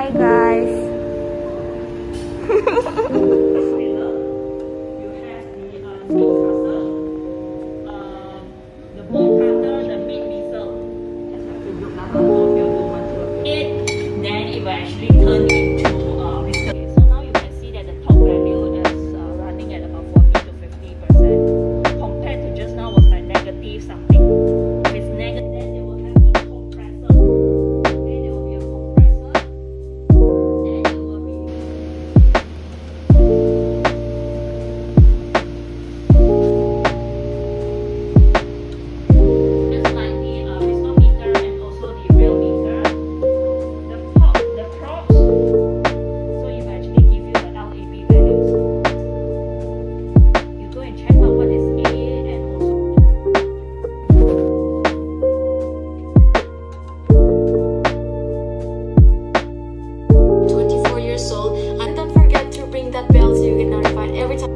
Hi guys. Then it will actually turn into biscuit. So now you can see that the top value is running at about 40 to 50%. Compared to just now was like negative something. If it's negative, then they will have a compressor. Okay, there will be a compressor. Then it will be just like the biscuit meter and also the real meter. The props, so it will actually give you the LAB values. You go and check out what is A and also 24 years old, and don't forget to ring that bell so you get notified every time.